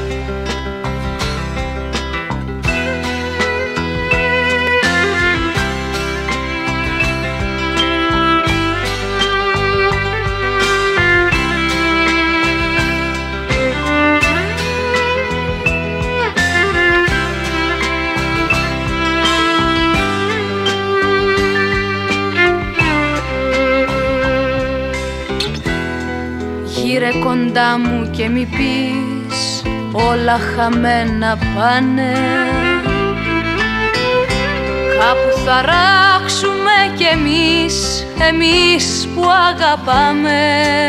Γύρε κοντά μου και μη πεις όλα χαμένα πάνε. Κάπου θα ράξουμε κι εμείς που αγαπάμε.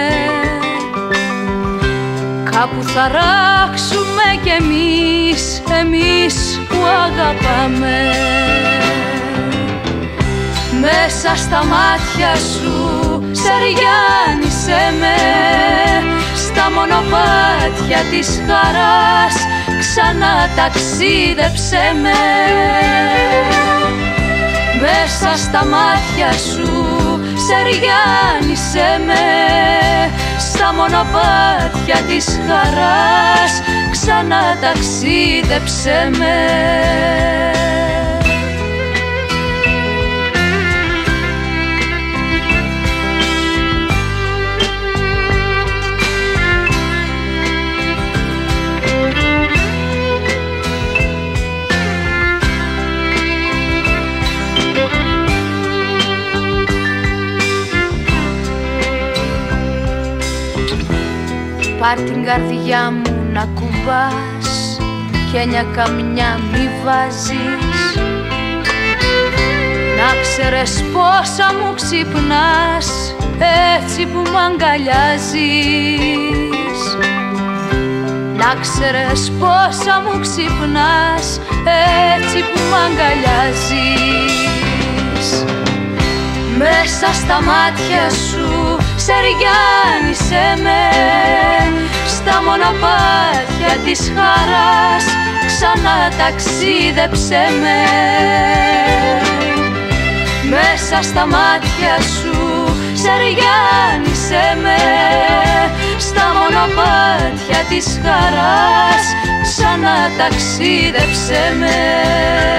Κάπου θα ράξουμε κι εμείς που αγαπάμε. Μέσα στα μάτια σου σεριάνισε με, στα μονοπάτια της χαράς ξανά ταξίδεψε με. Μέσα στα μάτια σου σεριάνισε με, στα μονοπάτια της χαράς ξανά ταξίδεψε με. Πάρ' την καρδιά μου να κουμπάς και μια καμιά μη βάζεις. Να ξέρεις πόσα μου ξυπνάς έτσι που μ' αγκαλιάζεις. Να ξέρεις πόσα μου ξυπνάς έτσι που μ' αγκαλιάζεις. Μέσα στα μάτια σου σεριάνισε με, στα μονοπάτια της χαράς ξανά ταξίδεψε με. Μέσα στα μάτια σου σεριάνισε με, στα μονοπάτια της χαράς ξανά ταξίδεψε με.